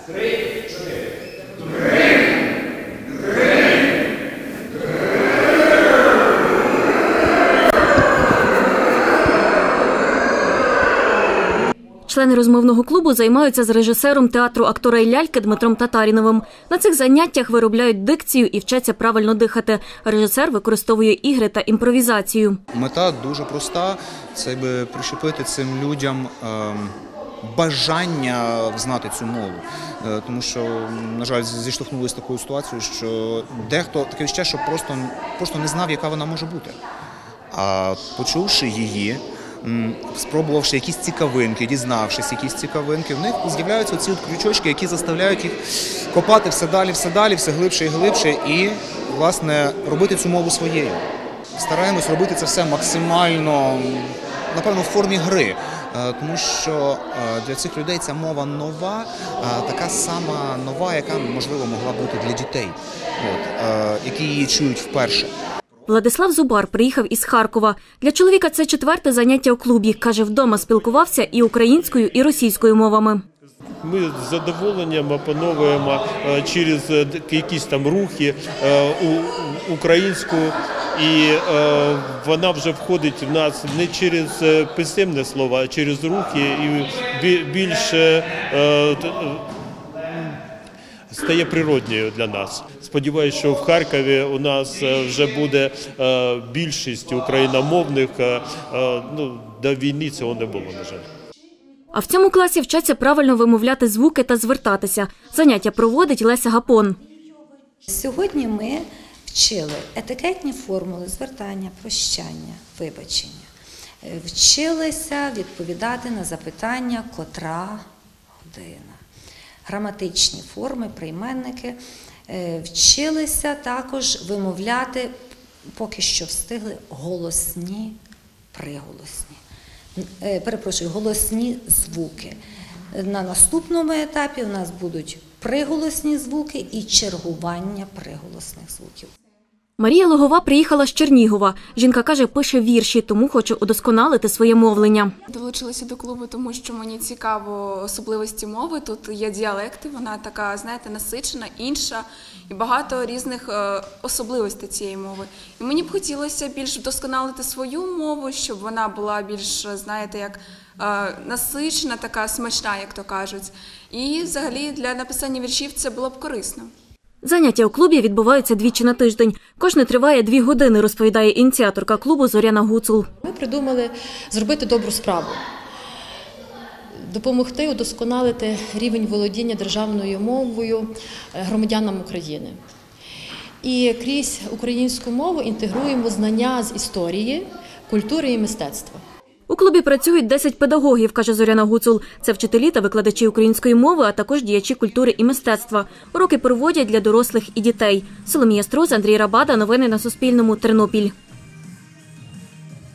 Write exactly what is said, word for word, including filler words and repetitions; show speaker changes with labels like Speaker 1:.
Speaker 1: Три, чотири.
Speaker 2: Члени розмовного клубу займаються з режисером театру актора і ляльки Дмитром Татаріновим. На цих заняттях виробляють дикцію і вчаться правильно дихати. Режисер використовує ігри та імпровізацію.
Speaker 3: Мета дуже проста – це би прищепити цим людям бажання знати цю мову. Тому що, на жаль, зіштовхнулися з такою ситуацією, що дехто таке відчуття, що просто, просто не знав, яка вона може бути. А почувши її, спробувавши якісь цікавинки, дізнавшись якісь цікавинки, в них з'являються ці от крючочки, які заставляють їх копати все далі, все далі, все глибше і глибше і, власне, робити цю мову своєю. Стараємось робити це все максимально, напевно, в формі гри, тому що для цих людей ця мова нова, така сама нова, яка, можливо, могла бути для дітей, от, які її чують вперше.
Speaker 2: Владислав Зубар приїхав із Харкова. Для чоловіка це четверте заняття у клубі. Каже, вдома спілкувався і українською, і російською мовами.
Speaker 4: Ми з задоволенням опановуємо через якісь там рухи українську, і вона вже входить в нас не через писемне слово, а через рухи і більше стає природньою для нас. Сподіваюся, що в Харкові у нас вже буде більшість україномовних, ну, до війни цього не було, на жаль.
Speaker 2: А в цьому класі вчаться правильно вимовляти звуки та звертатися. Заняття проводить Леся Гапон.
Speaker 5: Сьогодні ми вчили етикетні формули звертання, прощання, вибачення. Вчилися відповідати на запитання «котра година». Граматичні форми, прийменники. Вчилися також вимовляти, поки що встигли, голосні, приголосні. Перепрошую, голосні звуки. На наступному етапі у нас будуть приголосні звуки і чергування приголосних звуків.
Speaker 2: Марія Логова приїхала з Чернігова. Жінка каже, пише вірші, тому хоче удосконалити своє мовлення.
Speaker 6: Долучилася до клубу, тому що мені цікаво особливості мови. Тут є діалекти, вона така, знаєте, насичена, інша і багато різних особливостей цієї мови. І мені б хотілося більш вдосконалити свою мову, щоб вона була більш, знаєте, як насичена, така смачна, як то кажуть. І взагалі для написання віршів це було б корисно.
Speaker 2: Заняття у клубі відбуваються двічі на тиждень. Кожне триває дві години, розповідає ініціаторка клубу Зоряна Гуцул.
Speaker 7: Ми придумали зробити добру справу, допомогти удосконалити рівень володіння державною мовою громадянам України. І крізь українську мову інтегруємо знання з історії, культури і мистецтва.
Speaker 2: У клубі працюють десять педагогів, каже Зоряна Гуцул. Це вчителі та викладачі української мови, а також діячі культури і мистецтва. Уроки проводять для дорослих і дітей. Соломія Строз, Андрій Рабада. Новини на Суспільному. Тернопіль.